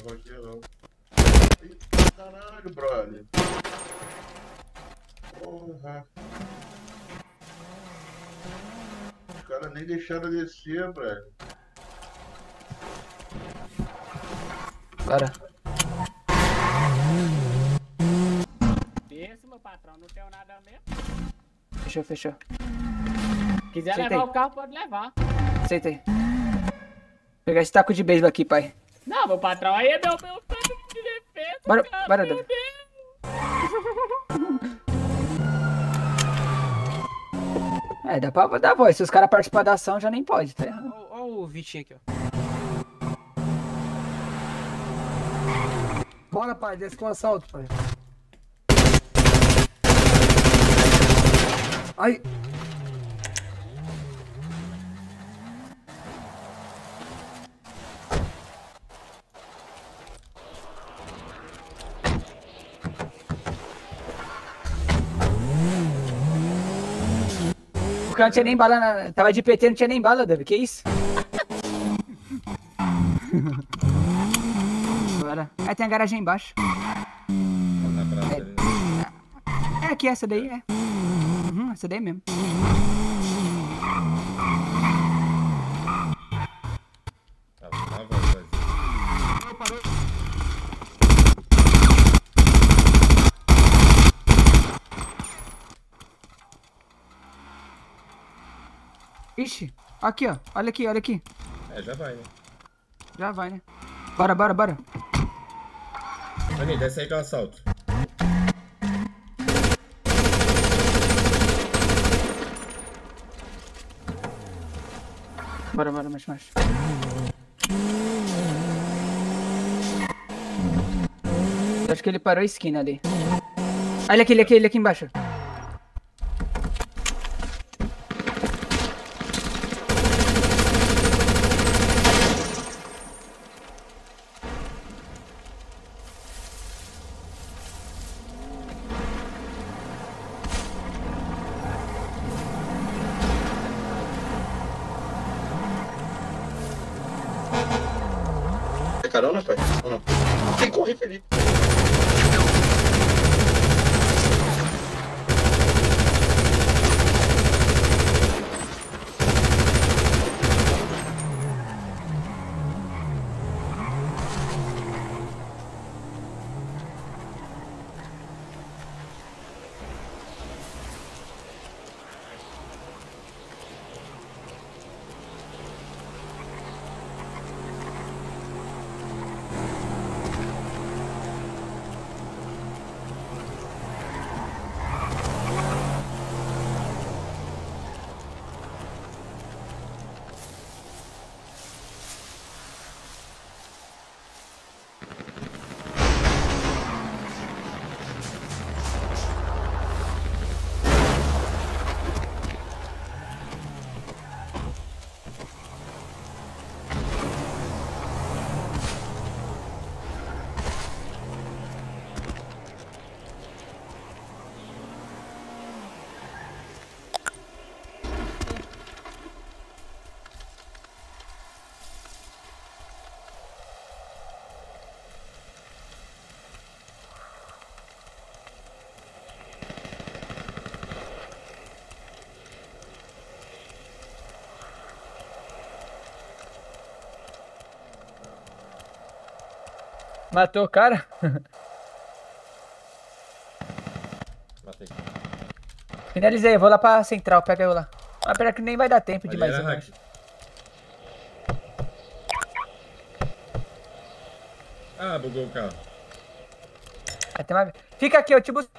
Tava aqui não. Caralho, brother. Porra. Os caras nem deixaram descer, velho. Bora. Esse, meu patrão, não tenho nada mesmo. Fechou, fechou. Quiser Aceitei. levar o carro, pode levar. Aceitei. Vou pegar esse taco de beisebol aqui, pai. Não, meu patrão, aí é meu tanto de defesa, Bora, cara, bora, meu Davi. Deus. É, dá pra dar voz. Se os caras participarem da ação, já nem pode, tá errado. Ó o Vitinho aqui, ó. Bora, pai, desce com o assalto, pai. Ai. O cara não tinha nem bala Tava de PT, não tinha nem bala, Davi. Que isso? Bora. Aí tem a garagem embaixo. Na praça ali, né? É aqui, essa daí, é. Uhum, essa daí mesmo. Tá, na volta. Ixi, aqui, ó. Olha aqui, olha aqui. É, já vai, né? Já vai, né? Bora, bora, bora. Mani, desce aí que eu assalto. Bora, bora, mais. Acho que ele parou a esquina ali. Olha aqui, ele aqui embaixo. É carona, pai? Ou não? Tem que correr, Felipe. Matou o cara? Matei. Finalizei, eu vou lá pra central, pega eu lá. Mas pera que nem vai dar tempo de Ali mais era um. hack. Ah, bugou o carro. Fica aqui, eu te busco.